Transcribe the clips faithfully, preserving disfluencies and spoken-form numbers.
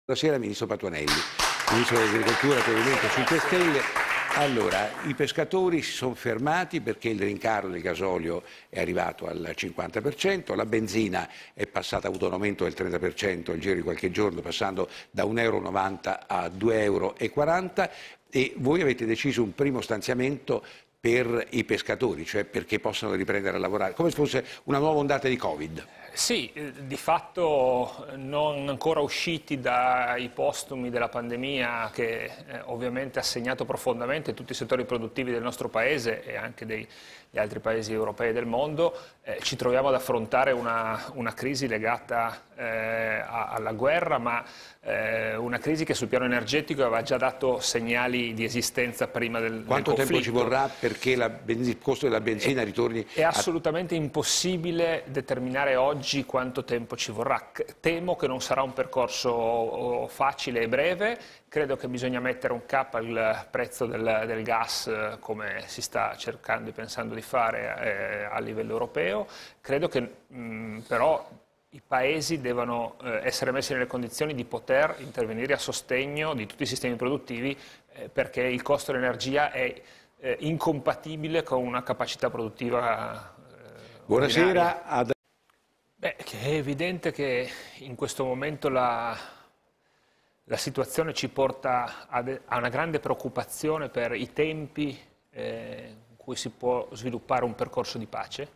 Buonasera Ministro Patuanelli, Ministro dell'Agricoltura per il Movimento cinque Stelle. Allora, i pescatori si sono fermati perché il rincaro del gasolio è arrivato al cinquanta per cento, la benzina è passata, ha avuto un aumento del trenta per cento nel giro di qualche giorno, passando da un euro e novanta a due euro e quaranta, e voi avete deciso un primo stanziamento per i pescatori, cioè perché possano riprendere a lavorare, come se fosse una nuova ondata di Covid. Sì, di fatto non ancora usciti dai postumi della pandemia che eh, ovviamente ha segnato profondamente tutti i settori produttivi del nostro Paese e anche degli altri paesi europei del mondo, eh, ci troviamo ad affrontare una, una crisi legata eh, a, alla guerra, ma eh, una crisi che sul piano energetico aveva già dato segnali di esistenza prima del, Quanto del conflitto. tempo ci vorrà perché la benzi- il costo della benzina è, ritorni? È assolutamente a... impossibile determinare oggi quanto tempo ci vorrà. Temo che non sarà un percorso facile e breve, credo che bisogna mettere un capo al prezzo del, del gas come si sta cercando e pensando di fare eh, a livello europeo, credo che mh, però i paesi devono eh, essere messi nelle condizioni di poter intervenire a sostegno di tutti i sistemi produttivi eh, perché il costo dell'energia è eh, incompatibile con una capacità produttiva eh, Buonasera. Ad... Beh, è evidente che in questo momento la, la situazione ci porta a, de, a una grande preoccupazione per i tempi eh, in cui si può sviluppare un percorso di pace.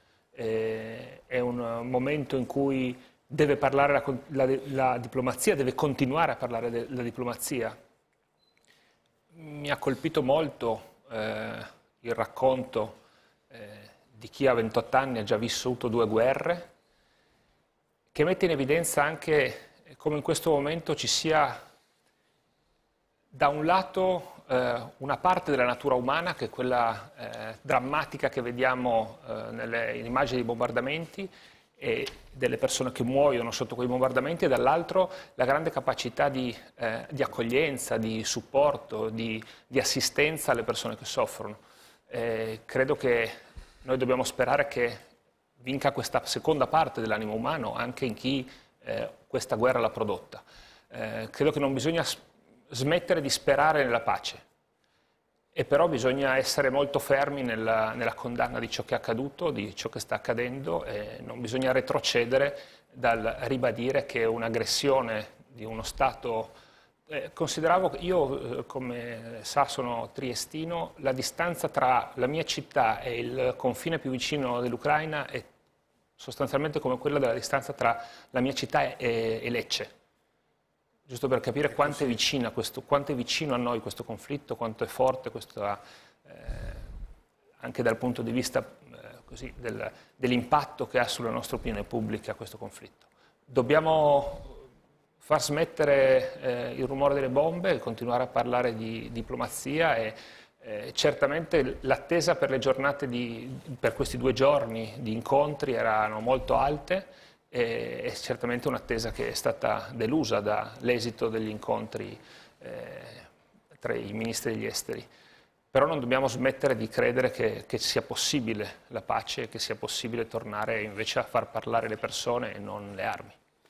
Eh, è un momento in cui deve parlare la, la, la diplomazia, deve continuare a parlare della diplomazia. Mi ha colpito molto eh, il racconto eh, di chi a ventotto anni ha già vissuto due guerre, che mette in evidenza anche come in questo momento ci sia da un lato eh, una parte della natura umana, che è quella eh, drammatica che vediamo eh, nelle immagini dei bombardamenti e delle persone che muoiono sotto quei bombardamenti, e dall'altro la grande capacità di, eh, di accoglienza, di supporto, di, di assistenza alle persone che soffrono. Eh, credo che noi dobbiamo sperare che vinca questa seconda parte dell'animo umano anche in chi eh, questa guerra l'ha prodotta. Eh, credo che non bisogna smettere di sperare nella pace, e però bisogna essere molto fermi nella, nella condanna di ciò che è accaduto, di ciò che sta accadendo, e non bisogna retrocedere dal ribadire che un'aggressione di uno Stato... Eh, consideravo, io eh, come sa sono triestino, la distanza tra la mia città e il confine più vicino dell'Ucraina è sostanzialmente come quella della distanza tra la mia città e, e Lecce, giusto per capire quanto è, vicina questo, quanto è vicino a noi questo conflitto, quanto è forte questo, eh, anche dal punto di vista eh, così, del, dell'impatto che ha sulla nostra opinione pubblica questo conflitto. Dobbiamo far smettere eh, il rumore delle bombe e continuare a parlare di diplomazia, e eh, certamente l'attesa per le giornate di, per questi due giorni di incontri erano molto alte, e è certamente un'attesa che è stata delusa dall'esito degli incontri eh, tra i ministri degli esteri. Però non dobbiamo smettere di credere che, che sia possibile la pace e che sia possibile tornare invece a far parlare le persone e non le armi.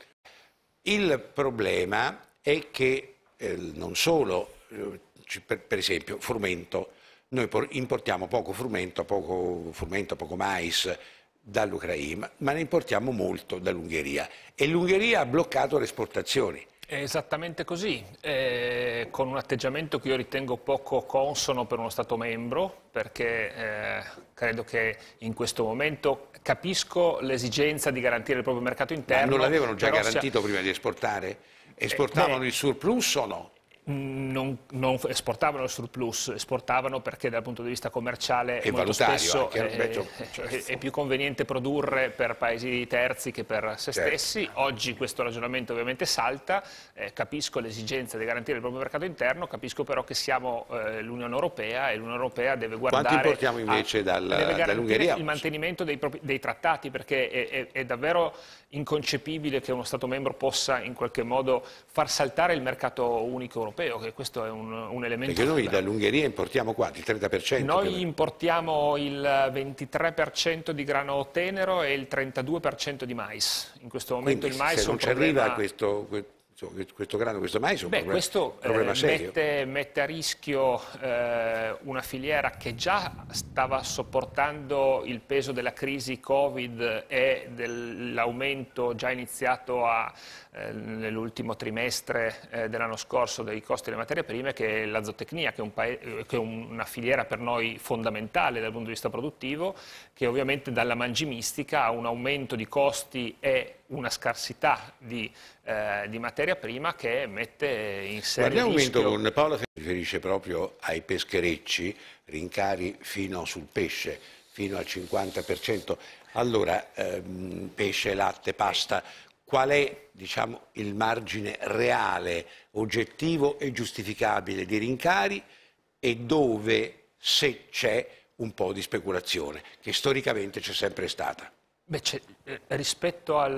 Il problema è che eh, non solo, eh, per, per esempio, frumento, noi importiamo poco frumento, poco, frumento, poco mais dall'Ucraina, ma ne importiamo molto dall'Ungheria, e l'Ungheria ha bloccato le esportazioni. È esattamente così, eh, con un atteggiamento che io ritengo poco consono per uno Stato membro, perché eh, credo che in questo momento capisco l'esigenza di garantire il proprio mercato interno. Ma non l'avevano già garantito sia... prima di esportare? Esportavano eh, beh, il surplus o no? Non, non esportavano il surplus, esportavano perché dal punto di vista commerciale e molto spesso anche, è, beh, è, è più conveniente produrre per paesi terzi che per se certo. stessi. Oggi questo ragionamento ovviamente salta, eh, capisco l'esigenza di garantire il proprio mercato interno, capisco però che siamo eh, l'Unione Europea, e l'Unione Europea deve guardare... Quanto importiamo invece dall'Ungheria? Dall'Ungheria? Il mantenimento dei, dei trattati, perché è, è, è davvero inconcepibile che uno Stato membro possa in qualche modo far saltare il mercato unico europeo, che questo è un, un elemento... Perché noi dall'Ungheria importiamo quanto? Il trenta per cento? Noi per... importiamo il ventitré per cento di grano tenero e il trentadue per cento di mais. In questo momento Quindi, il mais se non è un ci problema... arriva questo... questo grano, questo mais è un Beh, problema, questo problema eh, serio. mette, mette a rischio eh, una filiera che già stava sopportando il peso della crisi Covid e dell'aumento già iniziato a, eh, nell'ultimo trimestre eh, dell'anno scorso dei costi delle materie prime, che è la zootecnia, che è, un che è una filiera per noi fondamentale dal punto di vista produttivo, che ovviamente dalla mangimistica ha un aumento di costi e una scarsità di, eh, di materia prima che mette in serio Guardiamo un rischio. momento con Paola, si riferisce proprio ai pescherecci, rincari fino sul pesce, fino al cinquanta per cento. Allora, ehm, pesce, latte, pasta, qual è, diciamo, il margine reale, oggettivo e giustificabile di rincari e dove, se c'è, un po' di speculazione, che storicamente c'è sempre stata? Beh, eh, rispetto al,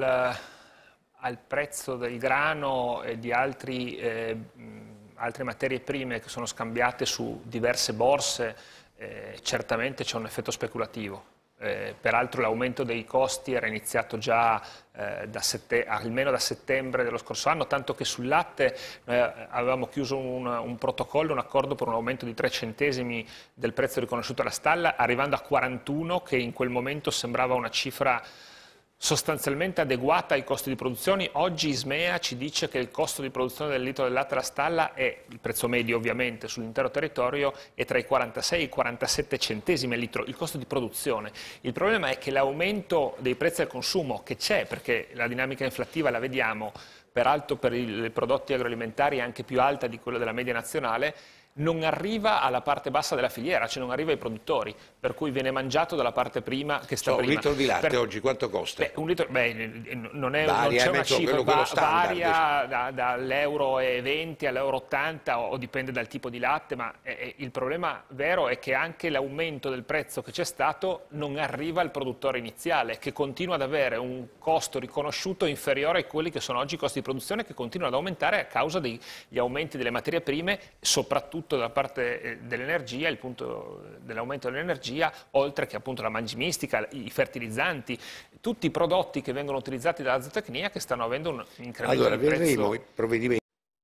al prezzo del grano e di altri, eh, altre materie prime che sono scambiate su diverse borse, eh, certamente c'è un effetto speculativo. Eh, peraltro l'aumento dei costi era iniziato già eh, da sette, almeno da settembre dello scorso anno, tanto che sul latte eh, avevamo chiuso un, un protocollo, un accordo per un aumento di tre centesimi del prezzo riconosciuto alla stalla, arrivando a quarantuno, che in quel momento sembrava una cifra sostanzialmente adeguata ai costi di produzione. Oggi Ismea ci dice che il costo di produzione del litro del latte alla stalla è, il prezzo medio ovviamente sull'intero territorio, è tra i quarantasei e i quarantasette centesimi al litro, il costo di produzione. Il problema è che l'aumento dei prezzi al consumo, che c'è perché la dinamica inflattiva la vediamo, peraltro per i prodotti agroalimentari è anche più alta di quella della media nazionale, non arriva alla parte bassa della filiera, cioè non arriva ai produttori, per cui viene mangiato dalla parte prima che sta So, prima. un litro di latte per... oggi quanto costa? Beh, un litro, beh, non, è, Varia, non c'è una mezzo, cifra, quello, quello va, standard. varia da, dall'euro e venti all'euro ottanta o, o dipende dal tipo di latte, ma eh, il problema vero è che anche l'aumento del prezzo che c'è stato non arriva al produttore iniziale, che continua ad avere un costo riconosciuto inferiore a quelli che sono oggi i costi di produzione, che continuano ad aumentare a causa degli aumenti delle materie prime, soprattutto da parte dell'energia, il punto dell'aumento dell'energia, oltre che appunto la mangimistica, i fertilizzanti, tutti i prodotti che vengono utilizzati dalla zootecnia che stanno avendo un incremento allora, del prezzo. Allora, vedremo i provvedimenti.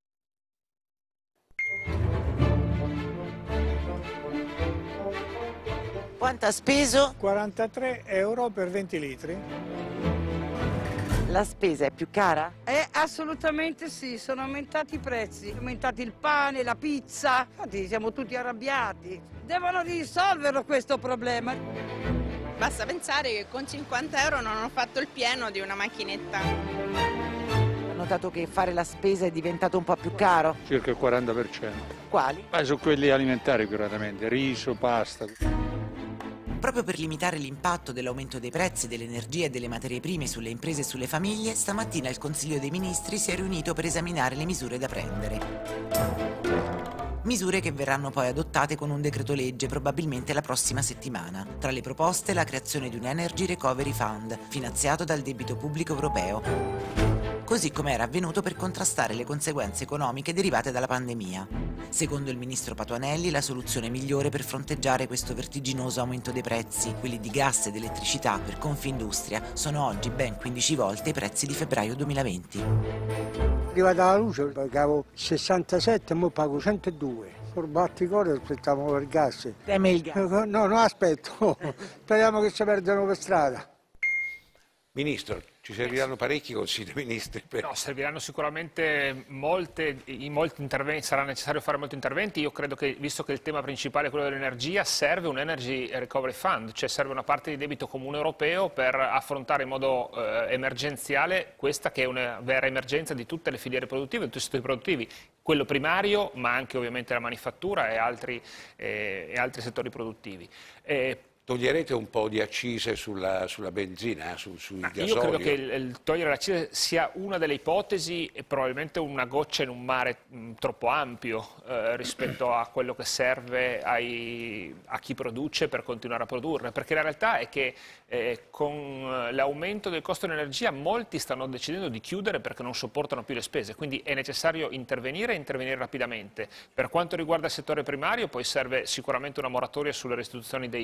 Quanto ha speso? quarantatré euro per venti litri. La spesa è più cara? Eh, assolutamente sì, sono aumentati i prezzi, è aumentato il pane, la pizza, infatti siamo tutti arrabbiati. Devono risolverlo questo problema. Basta pensare che con cinquanta euro non ho fatto il pieno di una macchinetta. Ho notato che fare la spesa è diventato un po' più caro? Circa il quaranta per cento. Quali? Ma su quelli alimentari sicuramente, riso, pasta. Proprio per limitare l'impatto dell'aumento dei prezzi dell'energia e delle materie prime sulle imprese e sulle famiglie, stamattina il Consiglio dei Ministri si è riunito per esaminare le misure da prendere. Misure che verranno poi adottate con un decreto legge probabilmente la prossima settimana. Tra le proposte la creazione di un Energy Recovery Fund, finanziato dal debito pubblico europeo, così come era avvenuto per contrastare le conseguenze economiche derivate dalla pandemia. Secondo il ministro Patuanelli, la soluzione migliore per fronteggiare questo vertiginoso aumento dei prezzi, quelli di gas ed elettricità per Confindustria, sono oggi ben quindici volte i prezzi di febbraio duemilaventi. Arrivata la luce pagavo sessantasette, ora pago centodue. Per batticore aspettavamo il gas. Teme il gas? No, no, aspetto. Speriamo che si perdano per strada. Ministro, ci serviranno parecchi consigli dei ministri? Per... No, serviranno sicuramente molte, in molti interventi, sarà necessario fare molti interventi. Io credo che, visto che il tema principale è quello dell'energia, serve un Energy Recovery Fund, cioè serve una parte di debito comune europeo per affrontare in modo eh, emergenziale questa che è una vera emergenza di tutte le filiere produttive, di tutti i settori produttivi, quello primario, ma anche ovviamente la manifattura e altri, eh, e altri settori produttivi. Eh, Toglierete un po' di accise sulla, sulla benzina, su, sui ah, gasolio? Io credo che il, il togliere l'accise sia una delle ipotesi e probabilmente una goccia in un mare mh, troppo ampio eh, rispetto a quello che serve ai, a chi produce per continuare a produrre, perché la realtà è che eh, con l'aumento del costo dell'energia molti stanno decidendo di chiudere perché non sopportano più le spese, quindi è necessario intervenire e intervenire rapidamente. Per quanto riguarda il settore primario poi serve sicuramente una moratoria sulle restituzioni dei mutui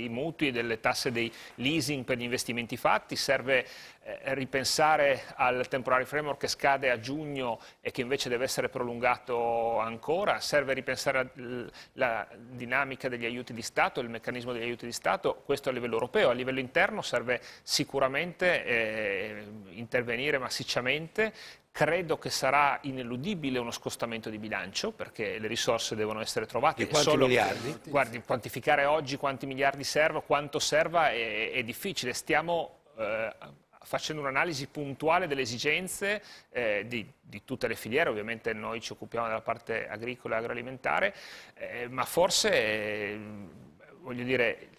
combustibili, delle tasse dei leasing per gli investimenti fatti, serve eh, ripensare al temporary framework che scade a giugno e che invece deve essere prolungato ancora, serve ripensare la dinamica degli aiuti di Stato, il meccanismo degli aiuti di Stato, questo a livello europeo. A livello interno serve sicuramente eh, intervenire massicciamente. Credo che sarà ineludibile uno scostamento di bilancio, perché le risorse devono essere trovate. Di quanti Solo, miliardi? Guardi, quantificare oggi quanti miliardi servono, quanto serva è, è difficile. Stiamo eh, facendo un'analisi puntuale delle esigenze eh, di, di tutte le filiere. Ovviamente noi ci occupiamo della parte agricola e agroalimentare, eh, ma forse, eh, voglio dire,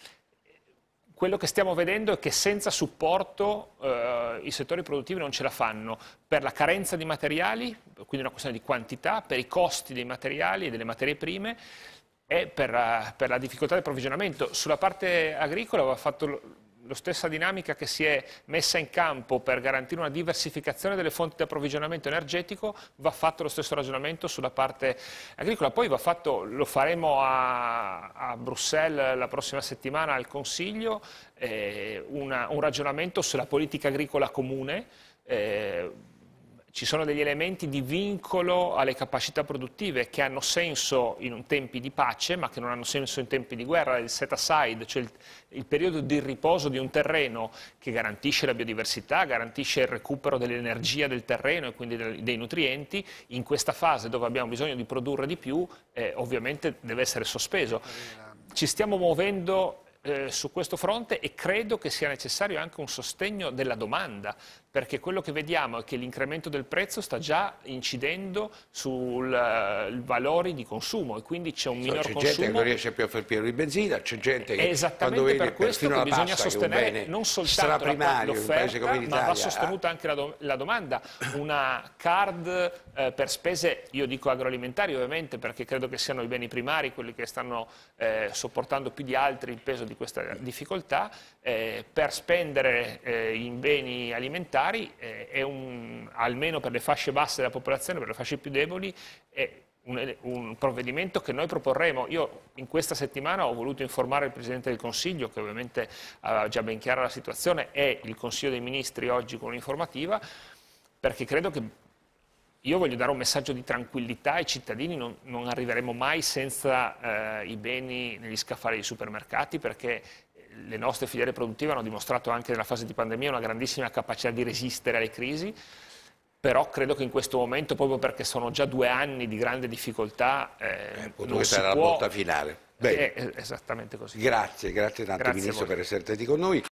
quello che stiamo vedendo è che senza supporto eh, i settori produttivi non ce la fanno, per la carenza di materiali, quindi una questione di quantità, per i costi dei materiali e delle materie prime e per, uh, per la difficoltà di approvvigionamento. Sulla parte agricola va fatto lo, lo stessa dinamica che si è messa in campo per garantire una diversificazione delle fonti di approvvigionamento energetico, va fatto lo stesso ragionamento sulla parte agricola. Poi va fatto, lo faremo a, a Bruxelles la prossima settimana al Consiglio, eh, una, un ragionamento sulla politica agricola comune. Eh, Ci sono degli elementi di vincolo alle capacità produttive che hanno senso in tempi di pace, ma che non hanno senso in tempi di guerra. Il set aside, cioè il, il periodo di riposo di un terreno che garantisce la biodiversità, garantisce il recupero dell'energia del terreno e quindi dei, dei nutrienti, in questa fase dove abbiamo bisogno di produrre di più, eh, ovviamente deve essere sospeso. Ci stiamo muovendo Eh, su questo fronte e credo che sia necessario anche un sostegno della domanda, perché quello che vediamo è che l'incremento del prezzo sta già incidendo sui uh, valori di consumo e quindi c'è un minor c'è consumo. C'è gente che non riesce più a fare il pieno di benzina, c'è gente che È esattamente quando per vede questo che la bisogna pasta, sostenere che non soltanto l'offerta, ma va sostenuta anche la, do la domanda. Una card eh, per spese, io dico agroalimentari ovviamente, perché credo che siano i beni primari quelli che stanno eh, sopportando più di altri il peso di questa difficoltà, eh, per spendere eh, in beni alimentari eh, è un, almeno per le fasce basse della popolazione, per le fasce più deboli, è un, un provvedimento che noi proporremo. Io in questa settimana ho voluto informare il Presidente del Consiglio, che ovviamente aveva già ben chiara la situazione, e il Consiglio dei Ministri oggi con un'informativa, perché credo che io voglio dare un messaggio di tranquillità ai cittadini. Non, non arriveremo mai senza eh, i beni negli scaffali dei supermercati, perché le nostre filiere produttive hanno dimostrato anche nella fase di pandemia una grandissima capacità di resistere alle crisi, però credo che in questo momento, proprio perché sono già due anni di grande difficoltà, eh, eh, non si era può... la botta finale. Bene. È esattamente così. Grazie, grazie tanto Grazie Ministro per essere stati con noi.